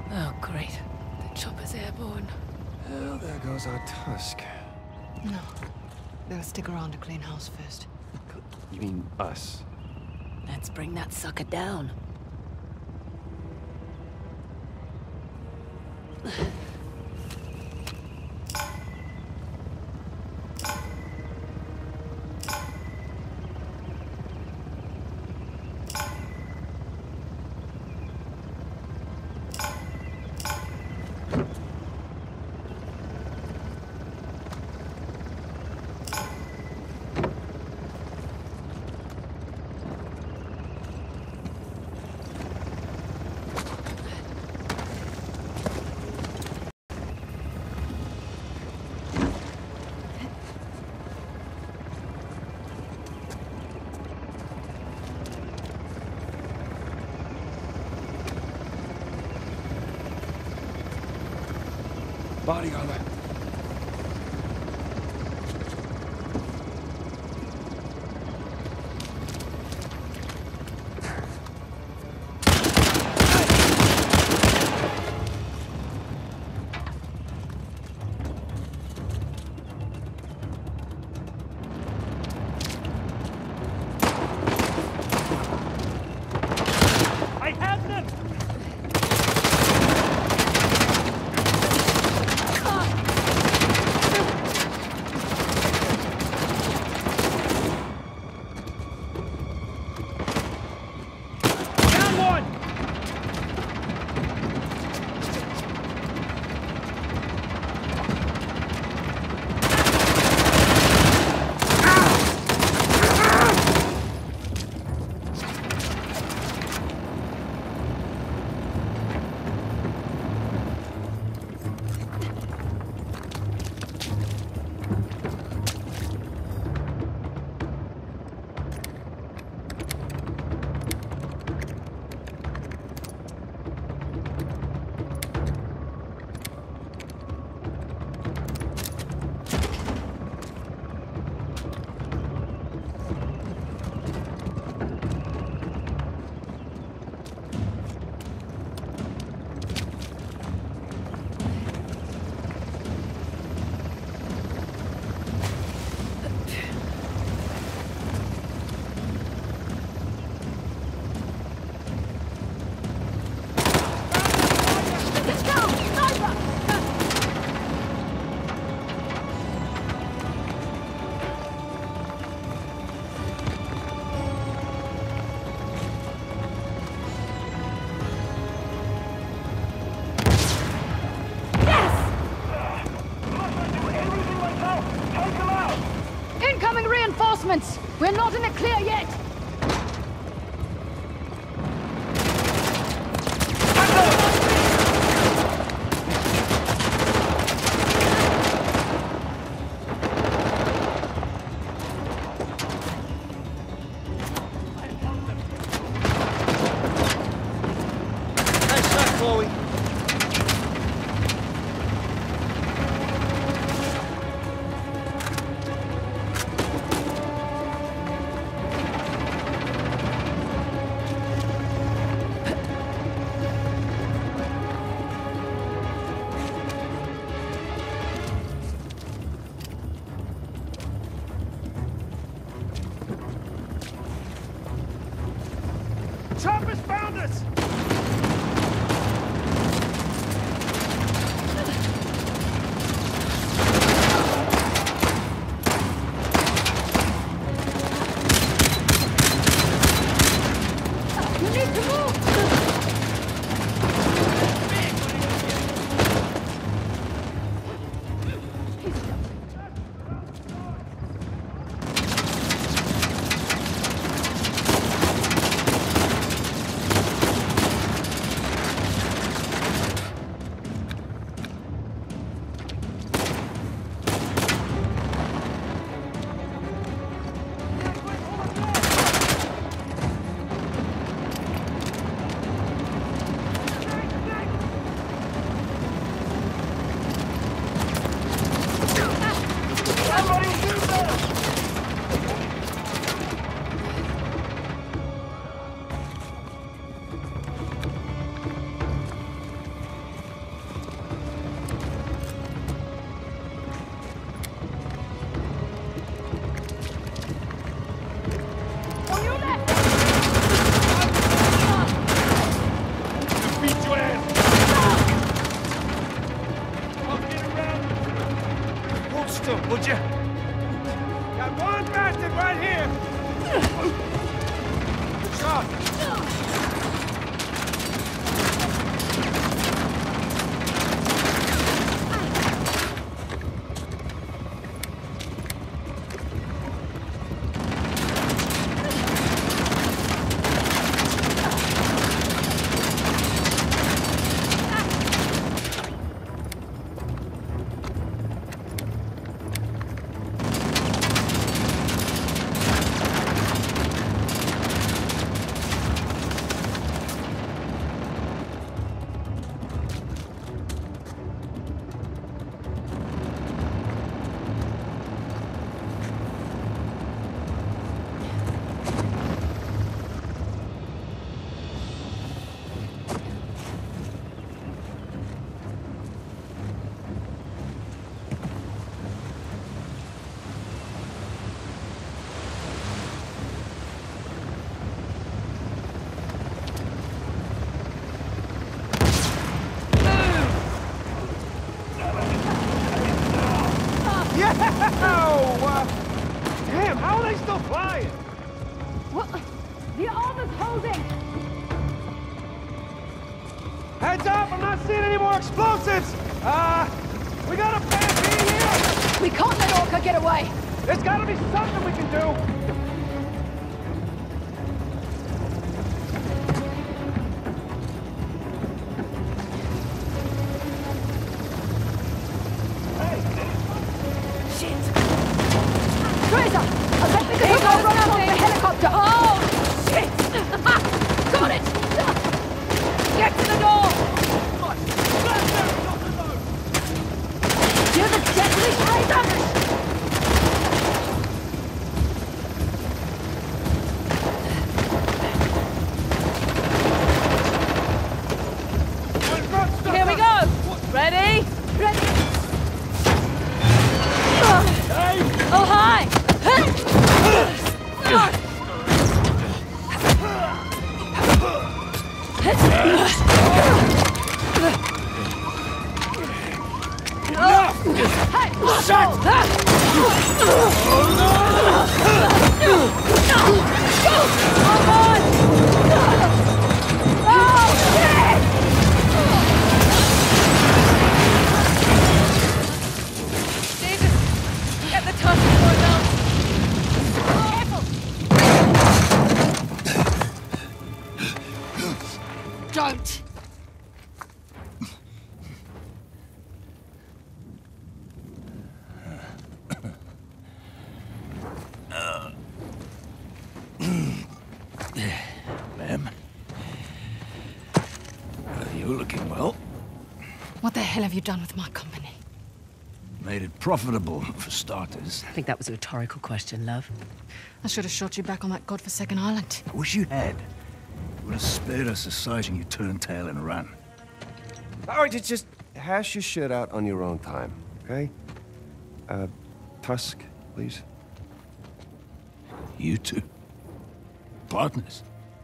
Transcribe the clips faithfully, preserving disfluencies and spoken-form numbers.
Oh, great. The chopper's airborne. Well, there goes our Tusk. No. They'll stick around to clean house first. You mean us? Let's bring that sucker down. Body armor. I have them! Incoming reinforcements! We're not in the clear yet! Nice shot, Chloe. Chopper's found us! You need to move! Damn, how are they still flying? What? The armor's holding! Heads up, I'm not seeing any more explosives! Uh, we got a plan B here! We can't let Orca get away! There's gotta be something we can do! Fraser! I'll let the take off run off the helicopter! Oh, shit! Got it! Get to the door! You're the deadly Fraser! Here we go! Ready? Ready? Oh, hi! Get the tusk before it melts! Don't! Ma'am? You're looking well. What the hell have you done with my company? Made it profitable, for starters. I think that was a rhetorical question, love. I should have shot you back on that godforsaken island. I wish you had. It would have spared us a sight and you turned tail and ran. All right, just hash your shit out on your own time, okay? Uh, Tusk, please. You two? Partners?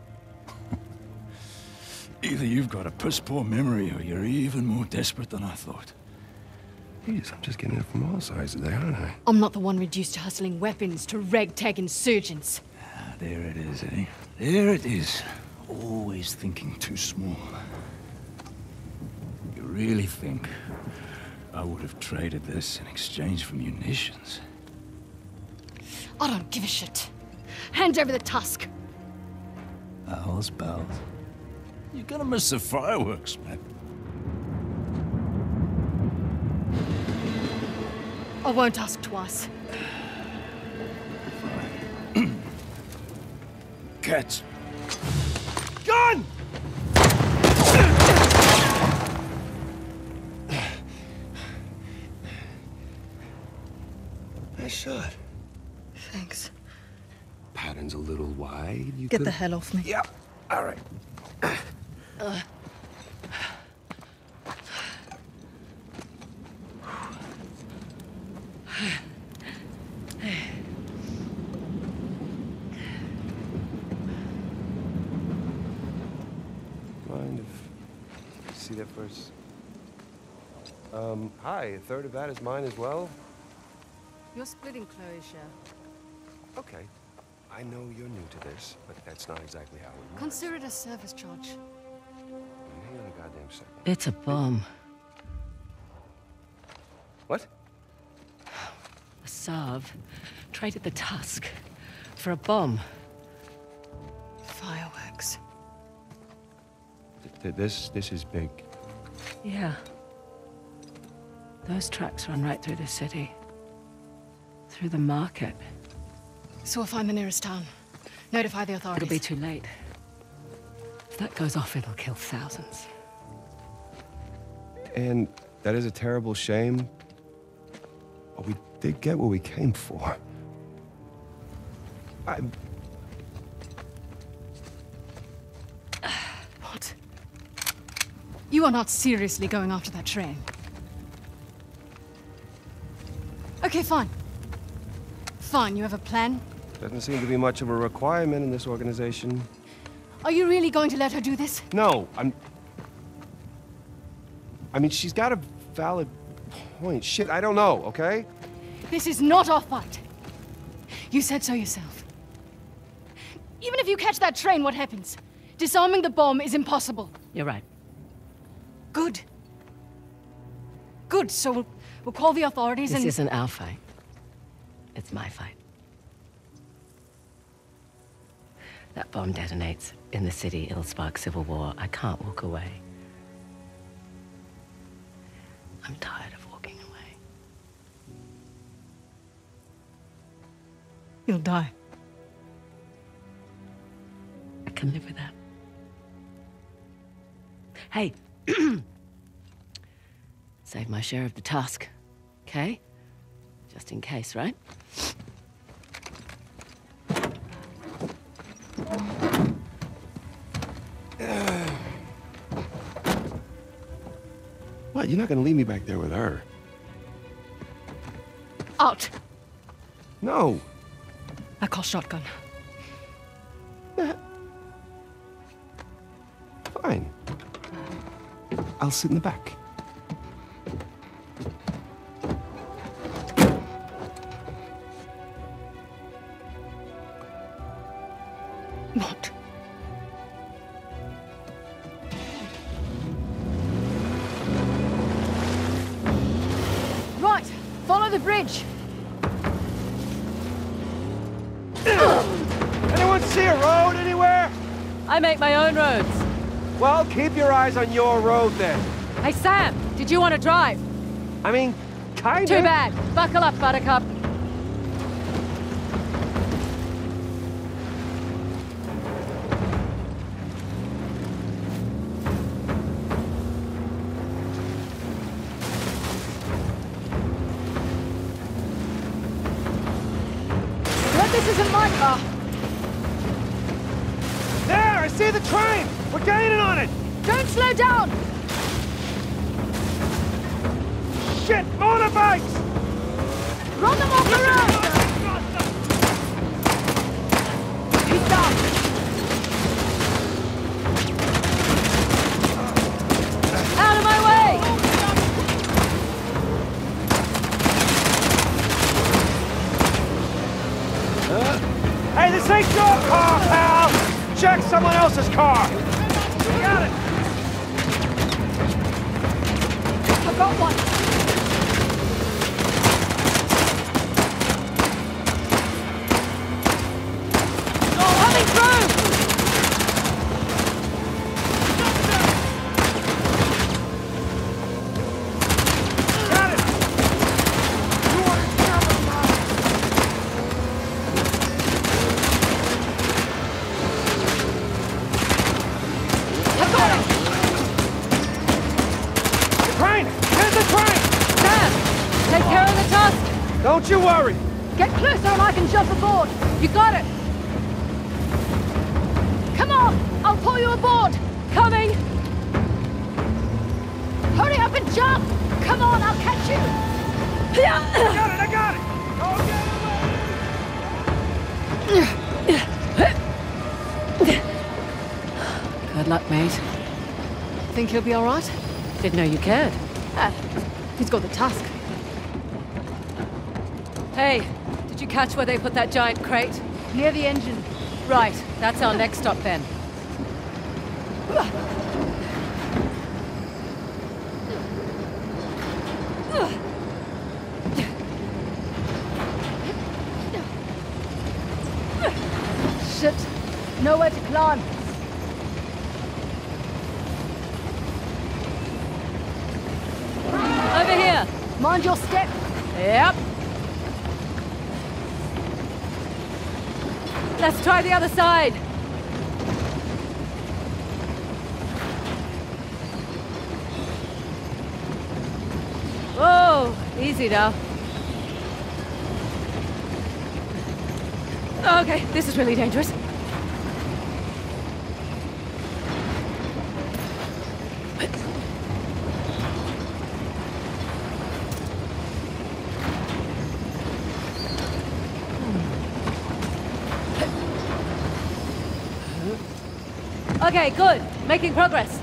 Either you've got a piss-poor memory or you're even more desperate than I thought. Jeez, I'm just getting it from all sides today, aren't I? I'm not the one reduced to hustling weapons to ragtag insurgents. Ah, there it is, eh? There it is. Always thinking too small. You really think I would have traded this in exchange for munitions? I don't give a shit. Hand over the tusk. Pals, pals. You're gonna miss the fireworks, man. I won't ask twice. Catch. Gun! Nice shot. Thanks. Pattern's a little wide. You Get could... the hell off me. Yeah. All right. Uh. Mind if you see that first? Um, hi. A third of that is mine as well. You're splitting Chloe's share. Okay. I know you're new to this, but that's not exactly how it works. Consider it a service charge. Hang on a goddamn second. It's a bomb. What? A Sav traded the Tusk for a bomb. Fireworks. Th th this, this is big. Yeah. Those tracks run right through the city. Through the market. So we'll find the nearest town. Notify the authorities. It'll be too late. If that goes off, it'll kill thousands. And that is a terrible shame. But we did get what we came for. I... What? You are not seriously going after that train. Okay, fine. Fine, you have a plan? Doesn't seem to be much of a requirement in this organization. Are you really going to let her do this? No, I'm... I mean, she's got a valid point. Shit, I don't know, okay? This is not our fight. You said so yourself. Even if you catch that train, what happens? Disarming the bomb is impossible. You're right. Good. Good, so we'll, we'll call the authorities This and... isn't our fight. It's my fight. That bomb detonates in the city. It'll spark civil war. I can't walk away. I'm tired of walking away. You'll die. I can live with that. Hey. Save my share of the Tusk, okay? Just in case, right? What, you're not gonna leave me back there with her? Out! No! I call shotgun. Fine. I'll sit in the back. What? Right! Follow the bridge! Anyone see a road anywhere? I make my own roads. Well, keep your eyes on your road then. Hey, Sam, did you want to drive? I mean, kinda. Too bad. Buckle up, Buttercup. But this isn't my car! There, I see the train! We're gaining on it! Don't slow down! Shit, motorbikes! Run them off the road! He's down! Out of my way! Hey, this ain't your car, pal! Check someone else's car! Got it! I've got one! Coming through! Got it! You want to cover now? I've got it! Train! Here's the train! Sam, take care of the Tusk. Don't you worry! Get closer and I can jump aboard! You got it. Come on! I'll pull you aboard! Coming. Hurry up and jump! Come on, I'll catch you! I got it, I got it! Okay, Good luck, mate. Think he'll be all right? Didn't know you cared. Ah, he's got the Tusk. Hey, did you catch where they put that giant crate? Near the engine. Right, that's our next stop then. Shit. Nowhere to climb. Over here! Mind your step. Yep. Let's try the other side. Whoa, easy now. Okay, this is really dangerous. Okay, good. Making progress.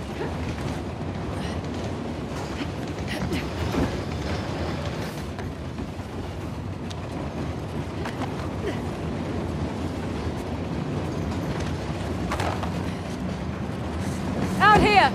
Out here!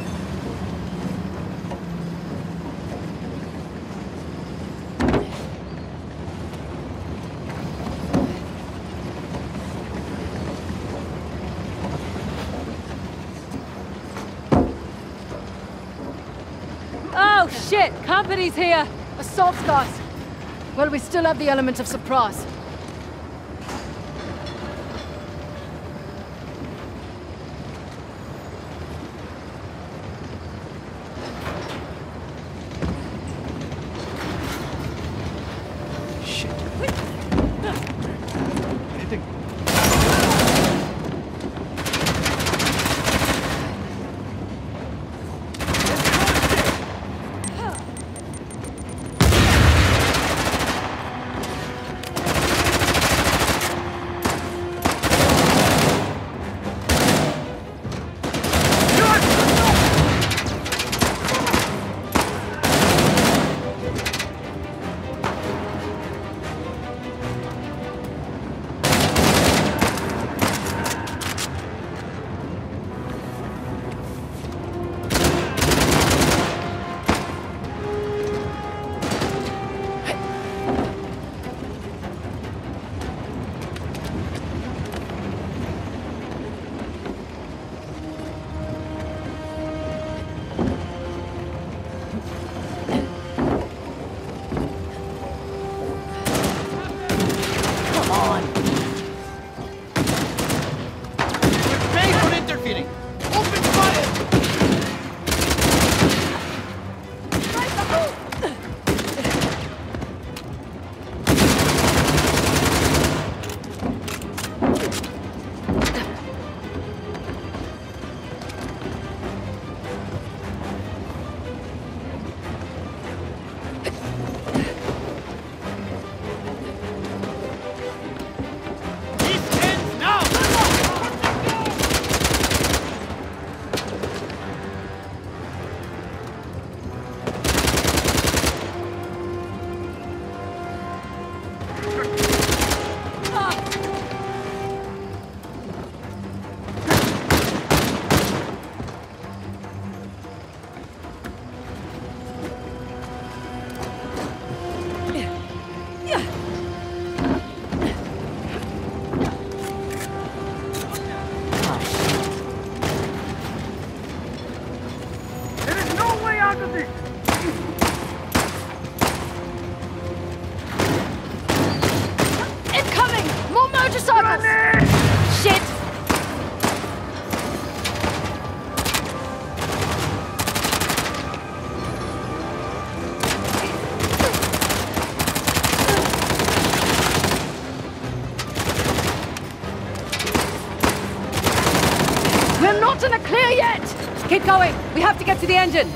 Oh shit! Company's here! Assault guys. Well, we still have the element of surprise. Shit. Incoming! More motorcycles! Shit! We're not in a clear yet! Keep going! We have to get to the engine!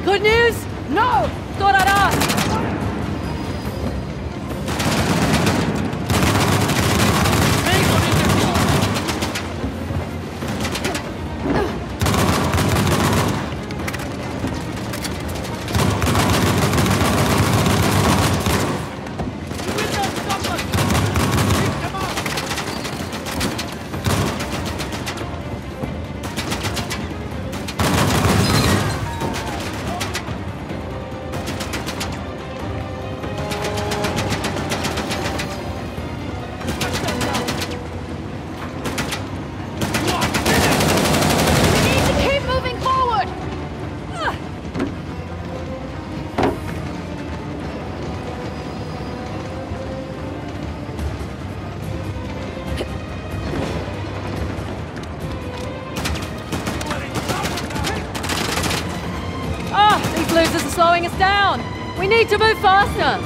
good news? No! Thought I'd ask. Losers are slowing us down. We need to move faster.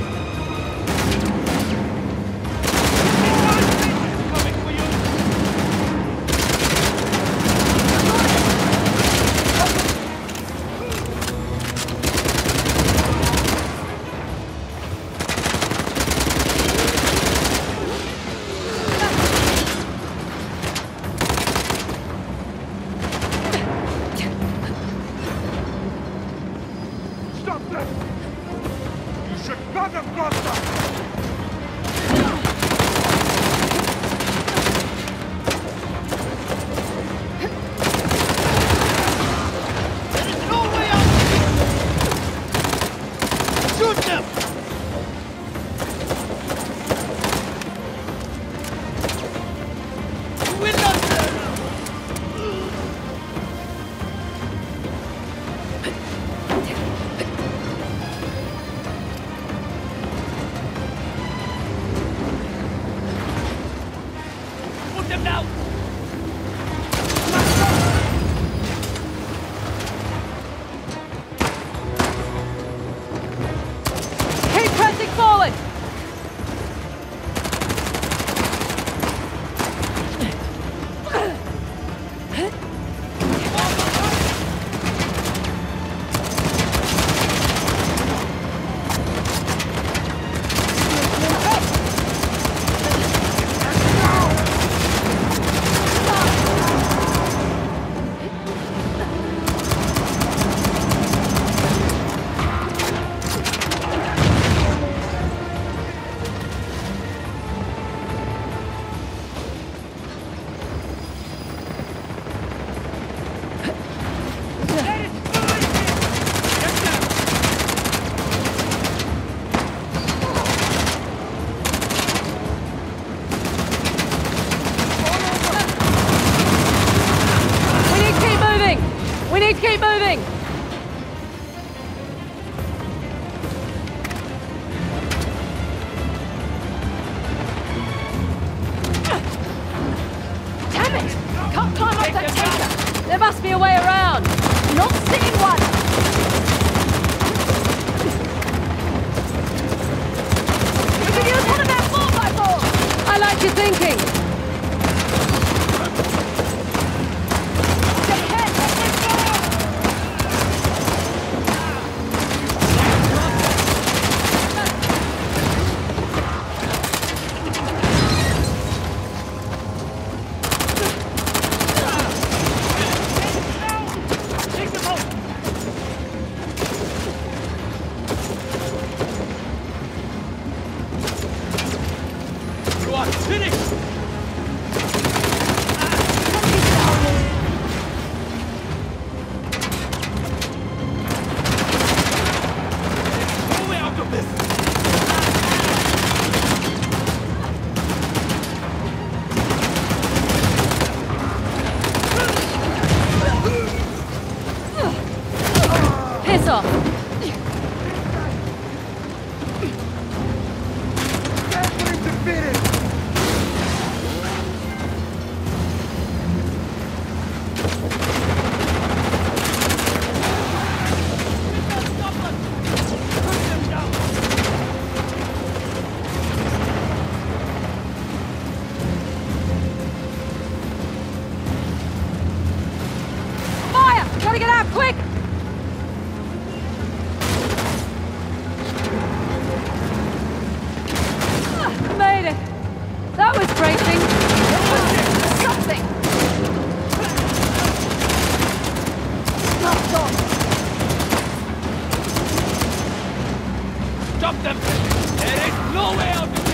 Keep moving! Damn it! Can't climb up that tanker! There must be a way around! Not seeing one! We could use one of our four by fours! I like your thinking! Piss off! There is no way out of this!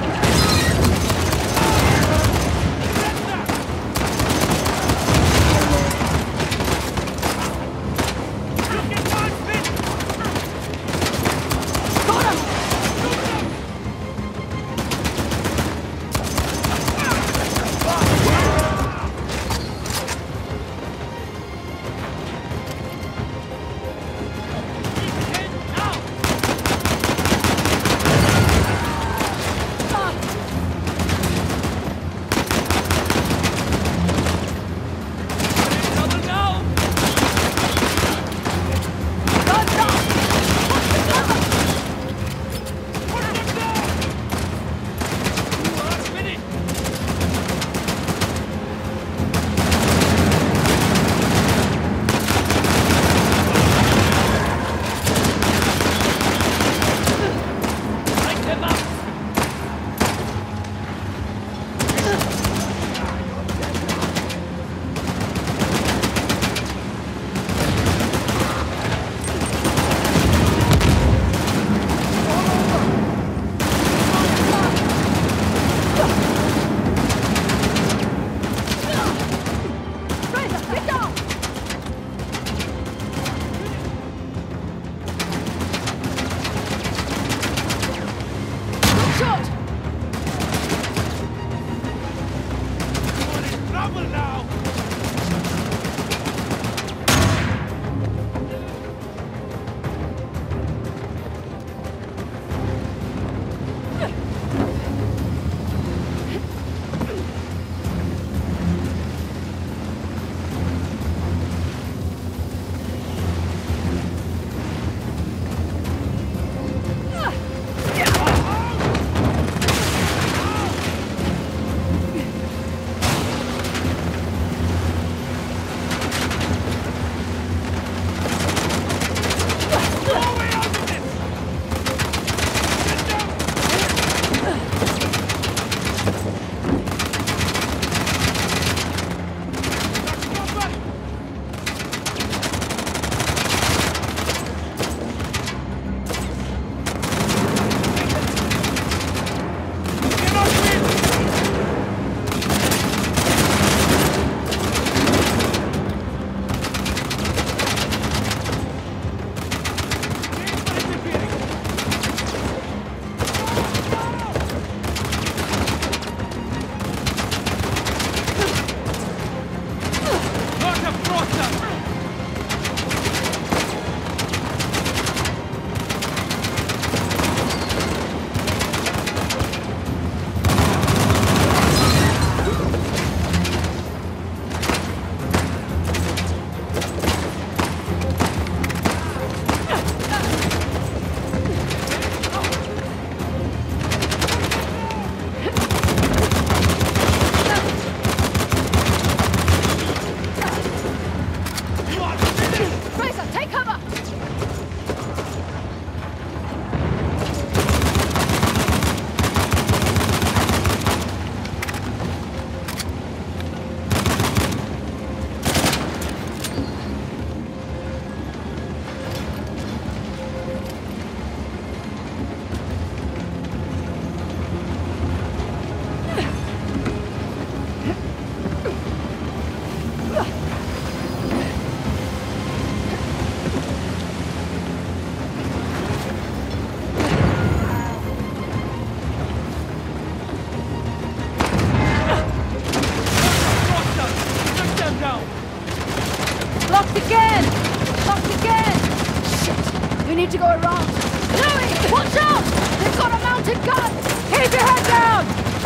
to go around. Louis, watch out! They've got a mounted gun! Keep your head down!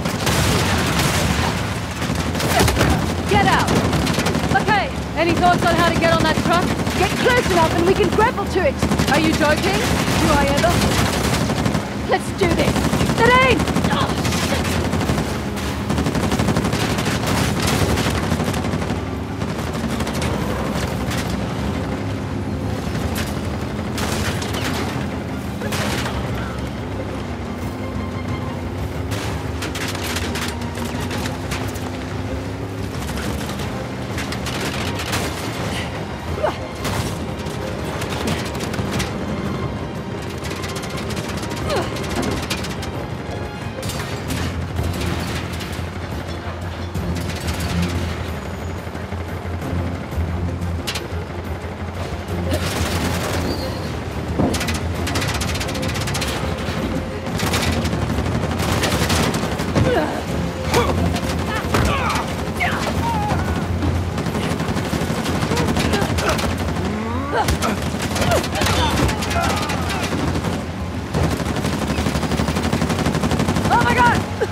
Get out! Okay, any thoughts on how to get on that truck? Get close enough and we can grapple to it! Are you joking? Do I ever? Let's do this! Nadine! Oh, shit!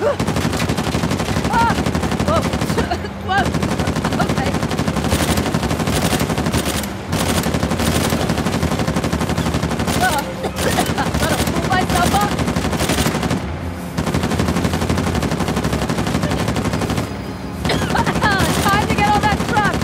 Ah! Whoa! Whoa! Okay. Ah! Gotta pull myself up. Time to get on that truck!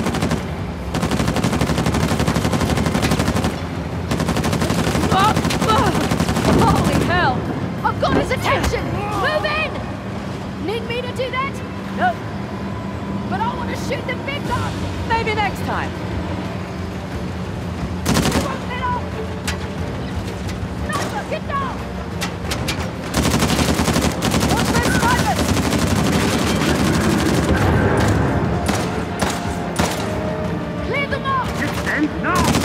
Holy hell! I've got his attention! Move in! Need me to do that? No, But I want to shoot the big gun! maybe next time. You won't get off! Sniper, get down! Watch those snipers! Clear them off!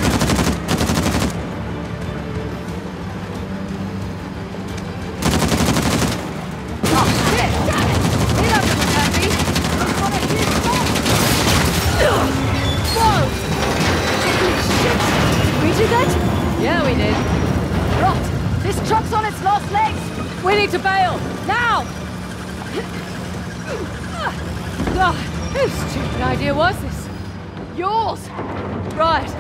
Oh, shit! Damn it! He doesn't look happy. He's got a huge bomb! Whoa! Holy shit! Did we do that? Yeah, we did. Rot! This truck's on its last legs! We need to bail! Now! God, whose stupid idea was this? Yours! Right.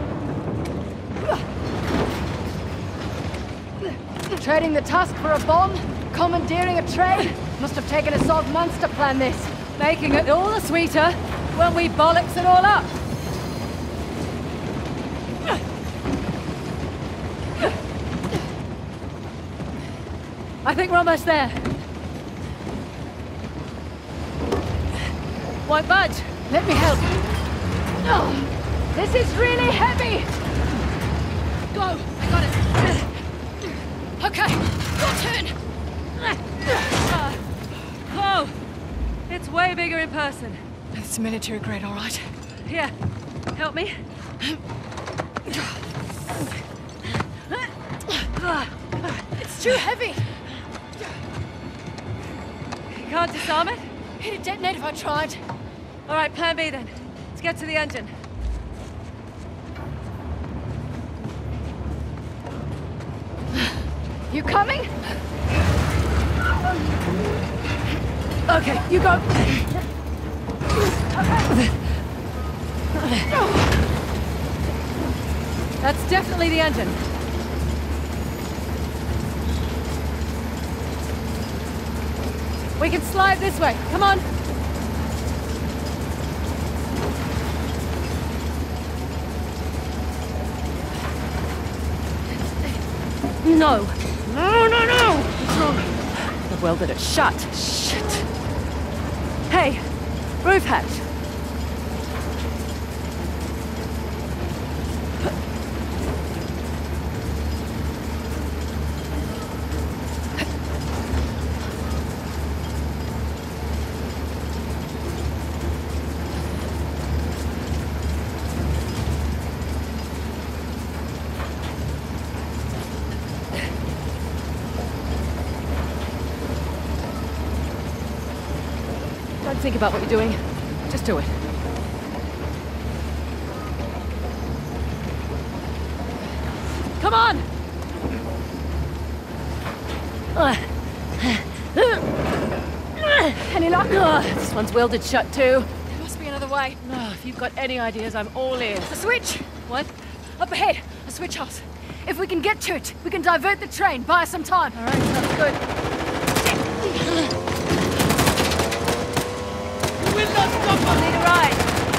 Trading the tusk for a bomb? Commandeering a train? Must have taken us off months to plan this. Making it all the sweeter when we bollocks it all up. I think we're almost there. Won't budge. Let me help. Oh, this is really heavy! Go! I got it. Okay, your turn. Uh, oh, it's way bigger in person. It's military grade, all right. Here, help me. It's too heavy! You can't disarm it? It'd detonate if I tried. All right, plan B then. Let's get to the engine. You coming? Okay, you go. That's definitely the engine. We can slide this way. Come on. No. No, no, no! What's wrong? I welded it shut. Shit. Hey, roof hatch. Don't think about what you're doing. Just do it. Come on! Any luck? Ugh, this one's welded shut too. There must be another way. Oh, if you've got any ideas, I'm all ears. A switch! What? Up ahead, a switch house. If we can get to it, we can divert the train, buy us some time. All right, sounds good. You will not stop I'll need a ride.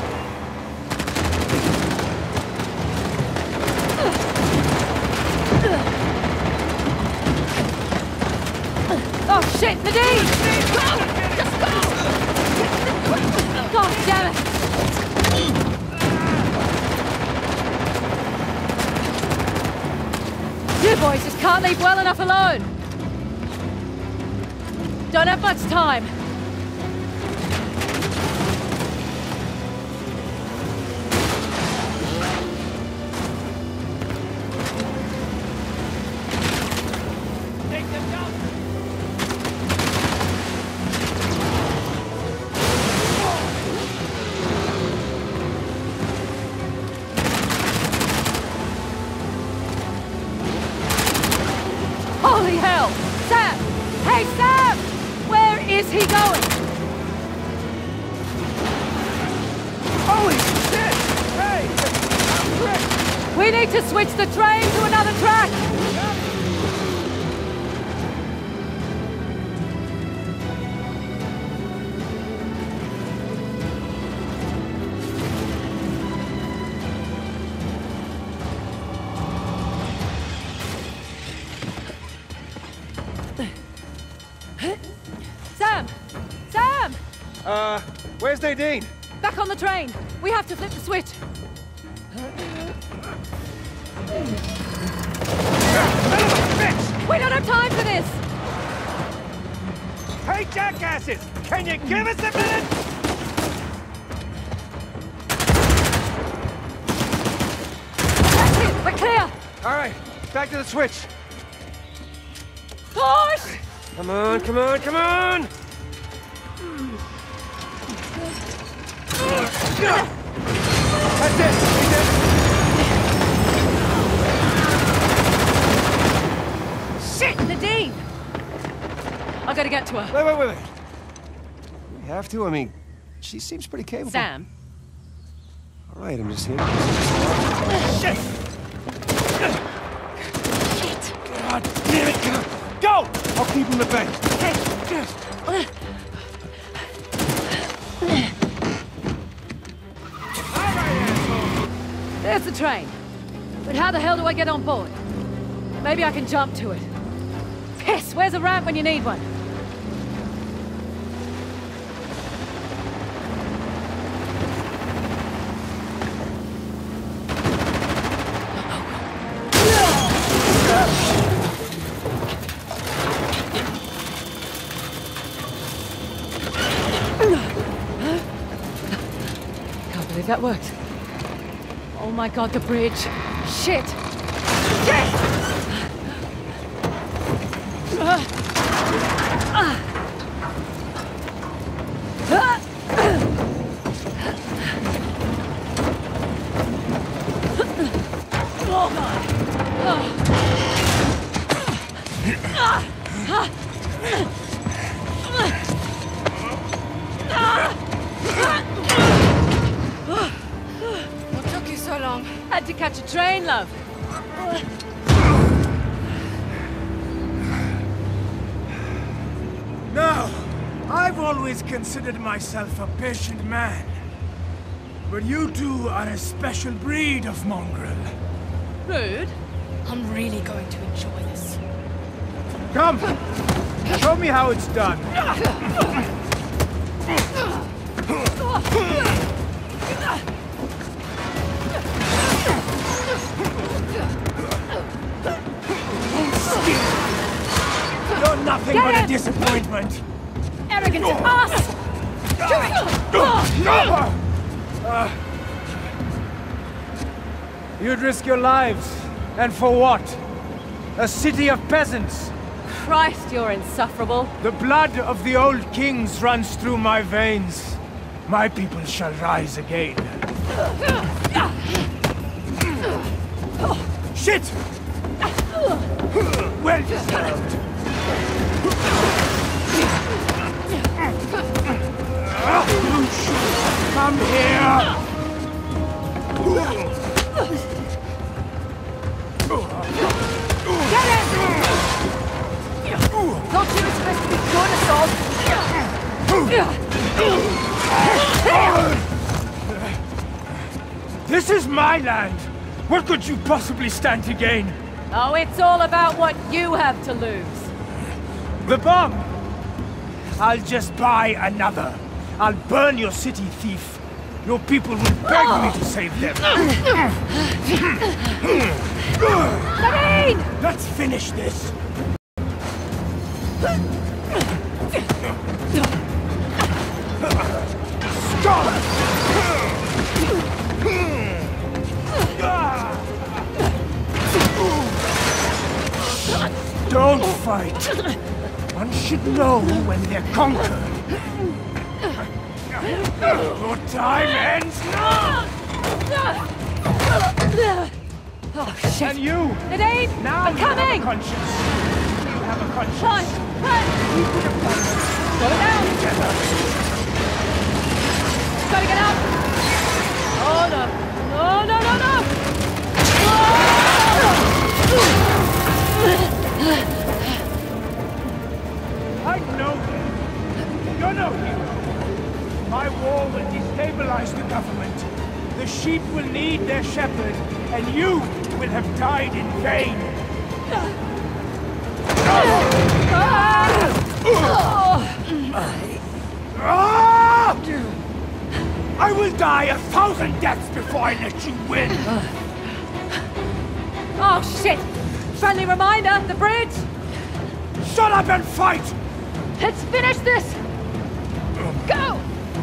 Oh shit, Nadine! Go! Just go! God damn it! You boys just can't leave well enough alone. Don't have much time. Holy hell! Sam! Hey, Sam! Where is he going? Holy shit! Hey! We need to switch the train to another track! Sam! Sam! Uh, where's Nadine? Back on the train! We have to flip the switch! We don't have time for this! Hey, jackasses! Can you give us a minute? That's it! We're clear! All right, back to the switch. Push! Come on, come on, come on! That's it! He's in. Shit! Nadine! I gotta get to her. Wait, wait, wait, wait. We have to? I mean, she seems pretty capable. Sam, All right, I'm just here. Shit! shit. God damn it! Go! I'll keep him at bay. There's the train. But how the hell do I get on board? Maybe I can jump to it. Piss! Where's a ramp when you need one? Can't believe that worked. Oh my god, the bridge. Shit! Shit! What took you so long? Had to catch a train, love. No, I've always considered myself a patient man. But you two are a special breed of mongrel. Rude. I'm really going to enjoy this. Come! Show me how it's done. You're nothing Get but him! a disappointment. Arrogant ass! You'd risk your lives. And for what? A city of peasants. Christ, you're insufferable. The blood of the old kings runs through my veins. My people shall rise again. Shit! Well deserved. You should come here. Get him! Don't you expect to be good, assault? This is my land. What could you possibly stand to gain? Oh, it's all about what you have to lose. The bomb! I'll just buy another. I'll burn your city, thief. Your people will beg me to save them. Nadine! Let's finish this. Stop! Don't fight. One should know when they're conquered. Your time ends now! Oh, shit. And you! Nadine! Now I'm you have a coming! conscience. You have a conscience. Run! Run! Go now! together. Gotta get out! Oh no! No, no, no, no! I know them. You're no hero. My war will destabilize the government. The sheep will need their shepherd, and you will have died in vain. I will die a thousand deaths before I let you win. Oh shit! Friendly reminder, the bridge! Shut up and fight! Let's finish this! Go!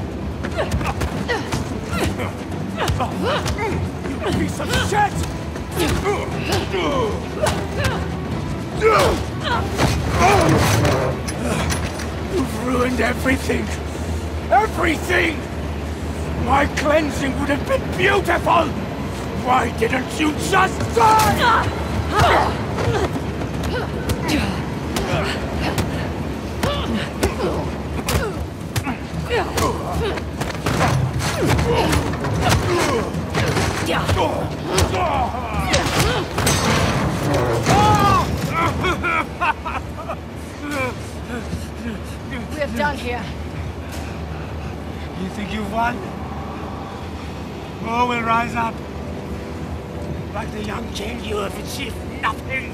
You piece of shit! You've ruined everything! Everything! My cleansing would have been beautiful! Why didn't you just die? We're done here. You think you've won? War will rise up. Like the young king, you have achieved nothing.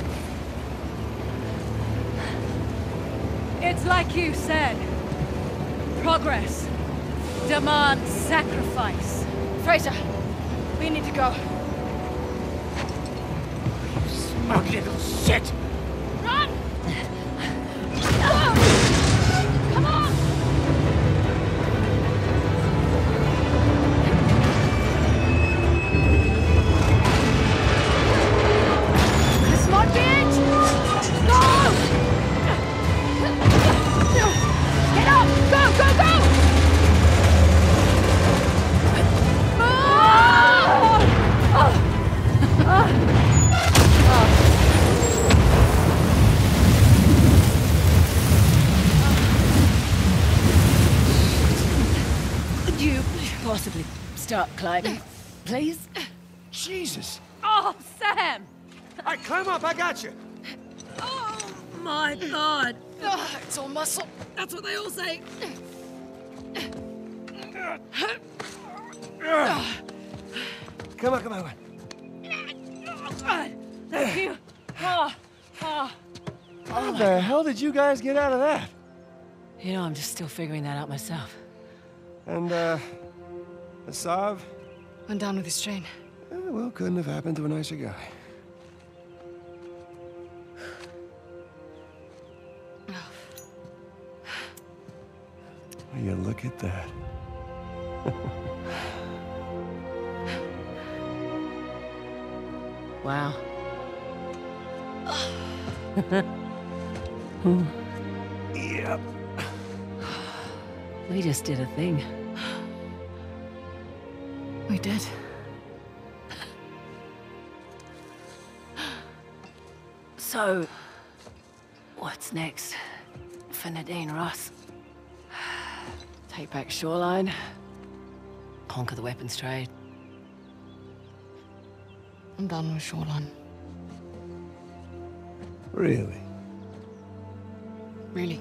It's like you said. Progress demands sacrifice. Fraser, we need to go. Smug little shit! Run! Come on! Smart bitch! Go! Get up! Go, go, go! Could you possibly start climbing, please? Jesus! Oh, Sam! All right, climb up, I got you. Oh my god! Ugh, it's all muscle. That's what they all say. Come on, come on. Thank you. Oh, oh. How the hell did you guys get out of that? You know, I'm just still figuring that out myself. And, uh, Asav? Went down with his chain. Eh, well, couldn't have happened to a nicer guy. Will you look at that? Wow. Yep. We just did a thing. We did. So, what's next for Nadine Ross? Take back Shoreline, conquer the weapons trade. I'm done with Shoreline. Really? Really?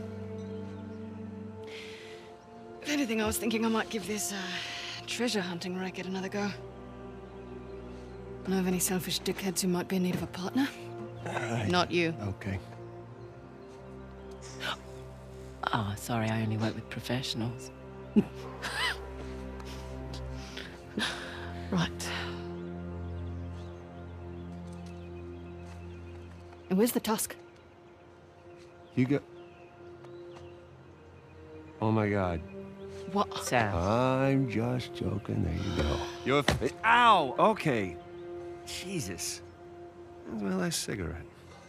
If anything, I was thinking I might give this uh, treasure hunting racket another go. Know of any selfish dickheads who might be in need of a partner? Uh, Not you. Okay. Oh, sorry, I only work with professionals. Right. And where's the tusk? You go... Oh my God. What? Sam. I'm just joking. There you go. You're... Ow! Okay. Jesus. That's my last cigarette.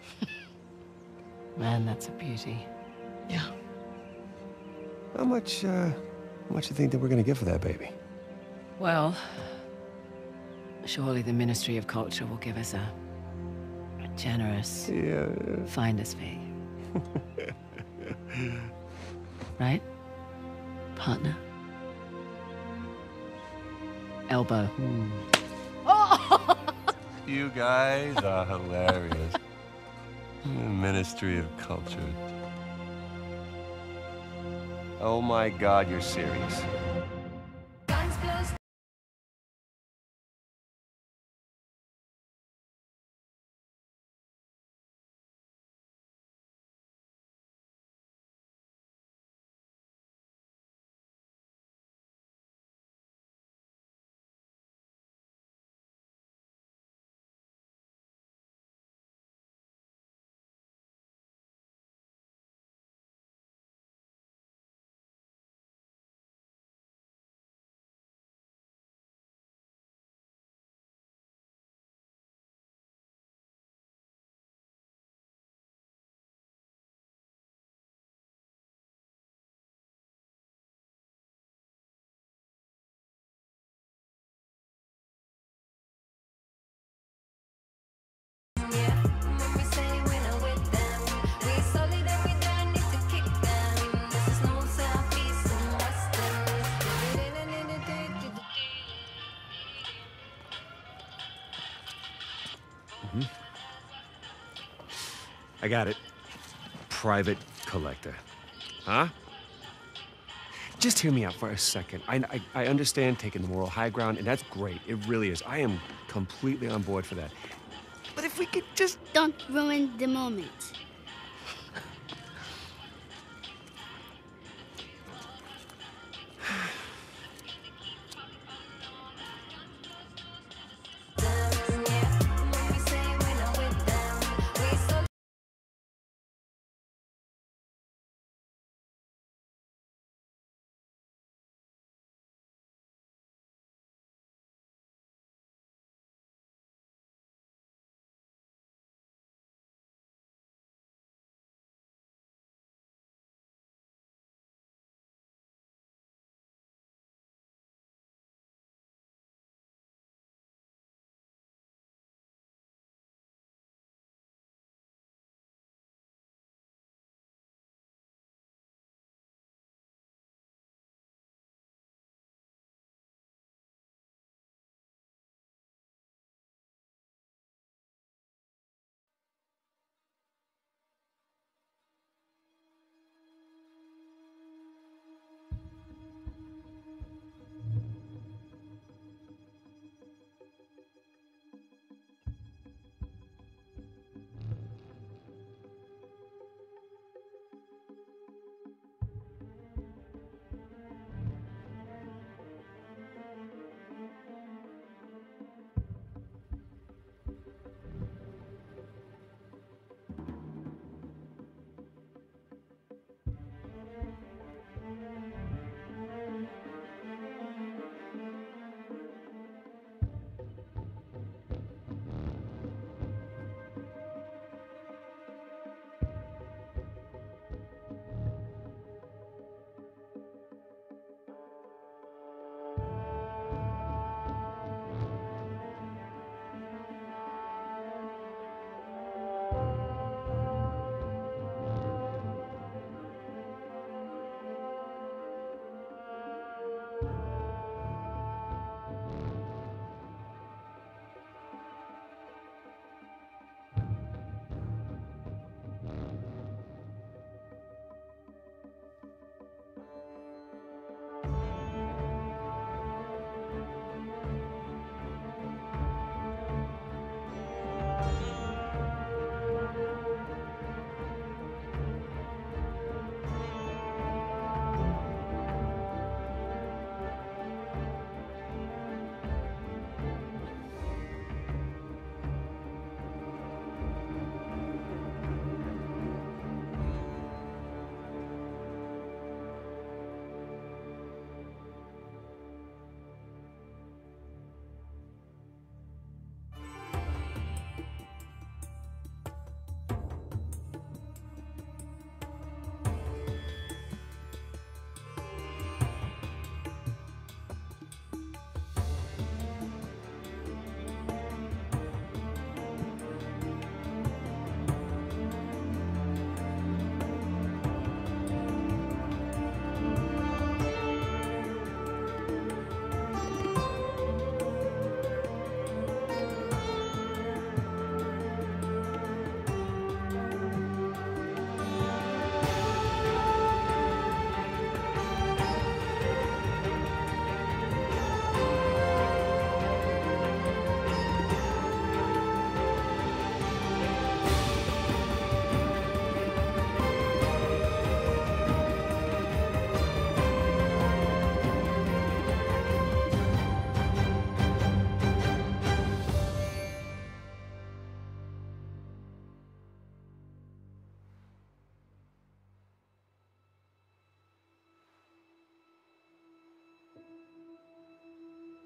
Man, that's a beauty. Yeah. How much, uh... How much do you think that we're gonna get for that baby? Well, surely the Ministry of Culture will give us a, a generous Yeah. finder's fee. Right? partner. Elbow. You guys are hilarious. The Ministry of Culture. Oh my God, you're serious. I got it. Private collector. Huh? Just hear me out for a second. I, I, I understand taking the moral high ground, and that's great. It really is. I am completely on board for that. But if we could just... Don't ruin the moment.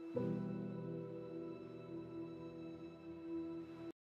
you.